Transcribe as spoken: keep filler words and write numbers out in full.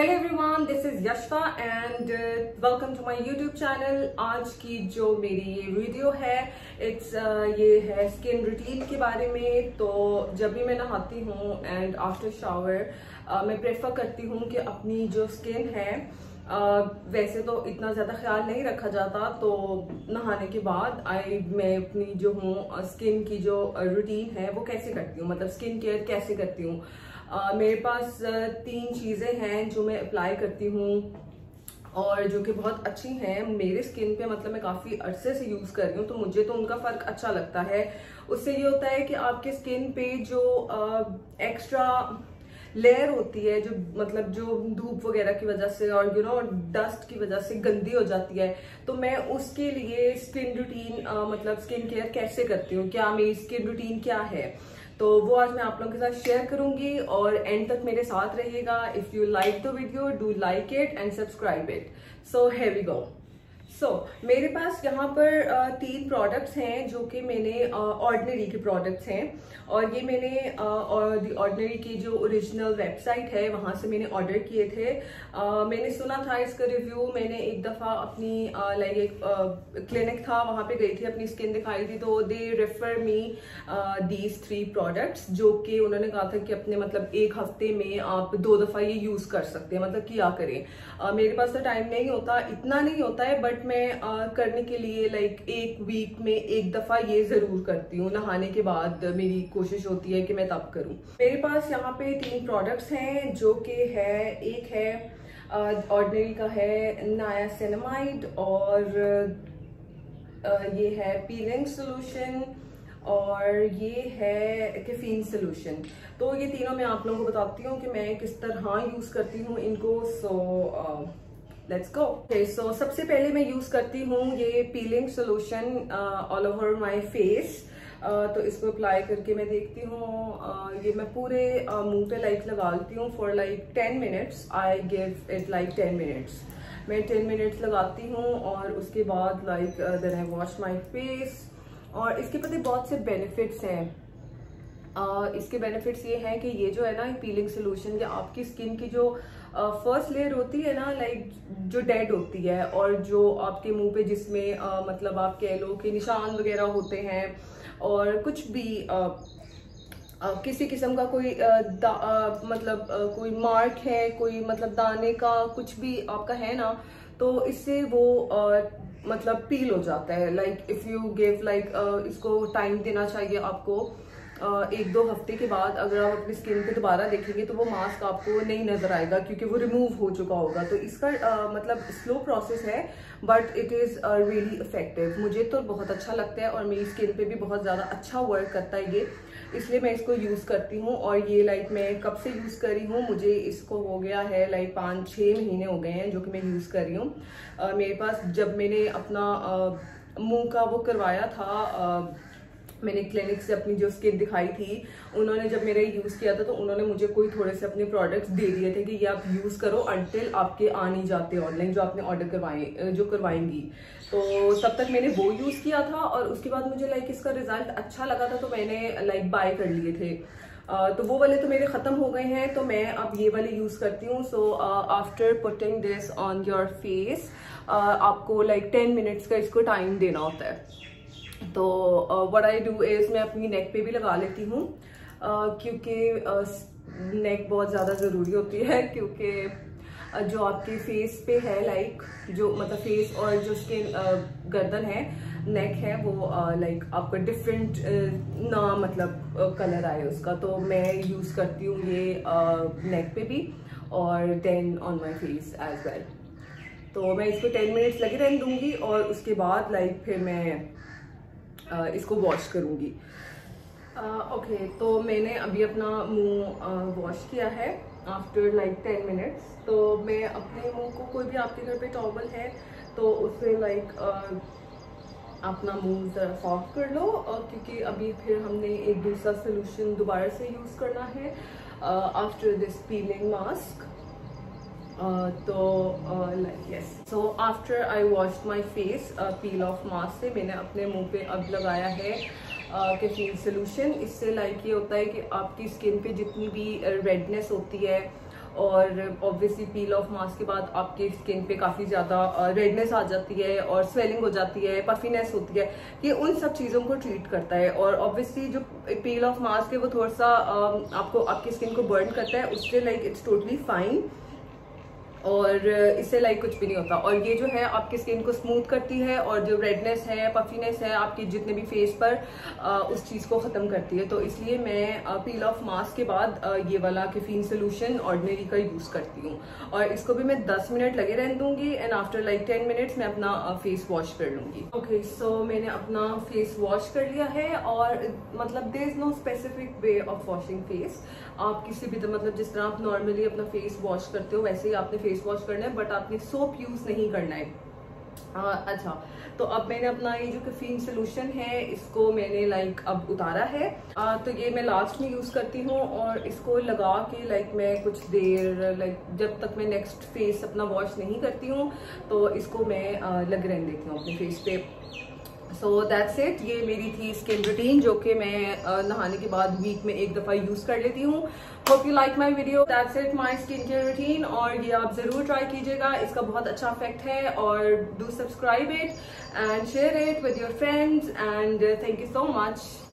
Hello everyone, this is Yashwa and welcome to my YouTube channel. आज की जो मेरी ये वीडियो है इट्स uh, ये है स्किन रूटीन के बारे में। तो जब भी मैं नहाती हूँ एंड आफ्टर शावर मैं प्रेफर करती हूँ कि अपनी जो स्किन है uh, वैसे तो इतना ज़्यादा ख्याल नहीं रखा जाता, तो नहाने के बाद आई मैं अपनी जो हूँ स्किन की जो रूटीन है वो कैसे करती हूँ, मतलब स्किन केयर कैसे करती हूँ। Uh, मेरे पास uh, तीन चीज़ें हैं जो मैं अप्लाई करती हूँ और जो कि बहुत अच्छी हैं मेरे स्किन पे, मतलब मैं काफ़ी अरसे से यूज़ कर रही हूँ, तो मुझे तो उनका फ़र्क अच्छा लगता है। उससे ये होता है कि आपके स्किन पे जो एक्स्ट्रा लेयर होती है, जो मतलब जो धूप वगैरह की वजह से और यू नो डस्ट की वजह से गंदी हो जाती है, तो मैं उसके लिए स्किन रूटीन मतलब स्किन केयर कैसे करती हूँ, क्या मेरी स्किन रूटीन क्या है, तो वो आज मैं आप लोगों के साथ शेयर करूंगी और एंड तक मेरे साथ रहिएगा। If you like the video do like it and subscribe it. So here we go. So so, मेरे पास यहाँ पर uh, तीन प्रोडक्ट्स हैं जो कि मैंने ऑर्डिनरी uh, के प्रोडक्ट्स हैं और ये मैंने और दी ऑर्डिनरी की जो ओरिजिनल वेबसाइट है वहाँ से मैंने ऑर्डर किए थे। uh, मैंने सुना था इसका रिव्यू, मैंने एक दफ़ा अपनी लाइक uh, एक क्लिनिक uh, था वहाँ पे गई थी, अपनी स्किन दिखाई थी, तो they refer me these three products जो कि उन्होंने कहा था कि अपने मतलब एक हफ्ते में आप दो दफ़ा ये यूज़ कर सकते हैं। मतलब क्या करें, uh, मेरे पास तो टाइम नहीं होता, इतना नहीं होता है, बट मैं आ, करने के लिए लाइक एक वीक में एक दफा ये जरूर करती हूँ। नहाने के बाद मेरी कोशिश होती है कि मैं तब करूँ। मेरे पास यहाँ पे तीन प्रोडक्ट्स हैं जो कि है, एक है ऑर्डिनरी का है नायासिनामाइड और आ, ये है पीलिंग सोल्यूशन और ये है कैफीन सोल्यूशन। तो ये तीनों मैं आप लोगों को बताती हूँ कि मैं किस तरह यूज करती हूँ इनको। So let's go. ओके, सो सबसे पहले मैं यूज करती हूँ ये peeling solution all over my face. तो इसको अप्लाई करके मैं देखती हूँ, uh, ये मैं पूरे uh, मुंह पे लाइक लगा लेती हूँ for like ten minutes. I give it like ten minutes. मैं टेन मिनट्स लगाती हूँ और उसके बाद like then I wash my face. और इसके पता बहुत से बेनिफिट्स हैं। uh, इसके बेनिफिट्स ये हैं कि ये जो है ना पीलिंग सोल्यूशन, या आपकी स्किन की जो फर्स्ट uh, लेयर होती है ना, लाइक जो डेड होती है और जो आपके मुंह पे जिसमें uh, मतलब आप कह लो कि निशान वगैरह होते हैं और कुछ भी uh, uh, किसी किस्म का कोई uh, दा, uh, मतलब uh, कोई मार्क है, कोई मतलब दाने का कुछ भी आपका है ना, तो इससे वो uh, मतलब पील हो जाता है। Like if you give like इसको टाइम देना चाहिए आपको। Uh, एक दो हफ्ते के बाद अगर आप अपनी स्किन पे दोबारा देखेंगे तो वो मास्क आपको नहीं नजर आएगा क्योंकि वो रिमूव हो चुका होगा। तो इसका uh, मतलब स्लो प्रोसेस है but it is really effective. मुझे तो बहुत अच्छा लगता है और मेरी स्किन पे भी बहुत ज़्यादा अच्छा वर्क करता है ये, इसलिए मैं इसको यूज़ करती हूँ। और ये लाइक मैं कब से यूज़ कर रही हूँ, मुझे इसको हो गया है लाइक पाँच छः महीने हो गए हैं जो कि मैं यूज़ कर रही हूँ। uh, मेरे पास जब मैंने अपना uh, मुँह का वो करवाया था, uh, मैंने क्लिनिक से अपनी जो स्किन दिखाई थी, उन्होंने जब मेरा यूज़ किया था तो उन्होंने मुझे कोई थोड़े से अपने प्रोडक्ट्स दे दिए थे कि ये आप यूज़ करो अंटिल आपके आ नहीं जाते ऑनलाइन जो आपने ऑर्डर करवाए जो करवाएंगी। तो तब तक मैंने वो यूज़ किया था और उसके बाद मुझे लाइक इसका रिजल्ट अच्छा लगा था तो मैंने लाइक बाय कर लिए थे। uh, तो वो वाले तो मेरे ख़त्म हो गए हैं, तो मैं अब ये वाले यूज़ करती हूँ। So after putting this on your face आपको लाइक टेन मिनट्स का इसको टाइम देना होता है। तो व्हाट आई डू इज मैं अपनी नेक पे भी लगा लेती हूँ uh, क्योंकि नेक uh, बहुत ज़्यादा ज़रूरी होती है, क्योंकि uh, जो आपके फेस पे है लाइक जो मतलब फेस और जो स्किन uh, गर्दन है, नेक है, वो लाइक uh, आपका डिफरेंट uh, ना मतलब कलर uh, आए उसका। तो मैं यूज़ करती हूँ ये नेक uh, पे भी और then on my face as well. तो मैं इसको टेन मिनट्स लगे रहने दूँगी और उसके बाद लाइक फिर मैं Uh, इसको वॉश करूँगी। ओके, तो मैंने अभी अपना मुंह वॉश uh, किया है आफ्टर लाइक टेन मिनट्स। तो मैं अपने मुंह को, कोई भी आपके घर पे टॉवल है तो उससे लाइक uh, अपना मुंह ज़रा सॉफ्ट कर लो uh, क्योंकि अभी फिर हमने एक दूसरा सोल्यूशन दोबारा से यूज़ करना है after this peeling mask. Uh, तो like yes, so after I wash my face peel off mask से मैंने अपने मुंह पे अब लगाया है कैफीन सोल्यूशन। इससे लाइक ये होता है कि आपकी स्किन पे जितनी भी रेडनेस होती है और ऑब्वियसली पील ऑफ मास्क के बाद आपके स्किन पे काफ़ी ज़्यादा रेडनेस आ जाती है और स्वेलिंग हो जाती है, पफीनेस होती है। ये उन सब चीज़ों को ट्रीट करता है। और ऑब्वियसली जो पील ऑफ मास्क है वो थोड़ा सा आपको आपकी स्किन को बर्न करता है, उससे लाइक इट्स टोटली फाइन और इससे लाइक कुछ भी नहीं होता। और ये जो है आपकी स्किन को स्मूथ करती है और जो रेडनेस है, पफीनेस है आपकी जितने भी फेस पर, आ, उस चीज़ को ख़त्म करती है। तो इसलिए मैं पील ऑफ मास्क के बाद आ, ये वाला कैफीन सोल्यूशन ऑर्डिनरी का यूज़ करती हूँ और इसको भी मैं दस मिनट लगे रहने दूंगी and after like ten minutes मैं अपना फेस वॉश कर लूँगी। ओके, सो मैंने अपना फेस वॉश कर लिया है और मतलब there is no specific way of washing face. आप किसी भी मतलब जिस तरह आप नॉर्मली अपना फेस वॉश करते हो वैसे ही आपने फेस वॉश करना है, बट आपने सोप यूज नहीं करना है। आ, अच्छा, तो अब मैंने अपना ये जो कैफीन सोल्यूशन है इसको मैंने लाइक अब उतारा है। आ, तो ये मैं लास्ट में यूज करती हूँ और इसको लगा के लाइक मैं कुछ देर लाइक जब तक मैं नेक्स्ट फेस अपना वॉश नहीं करती हूँ तो इसको मैं आ, लग रहने देती हूँ अपने फेस पे। So that's it. ये मेरी थी स्किन रूटीन जो कि मैं uh, नहाने के बाद वीक में एक दफ़ा यूज़ कर लेती हूँ। Hope you like my video. That's it my skin care routine और ये आप ज़रूर ट्राई कीजिएगा, इसका बहुत अच्छा इफेक्ट है। और do subscribe it and share it with your friends and thank you so much.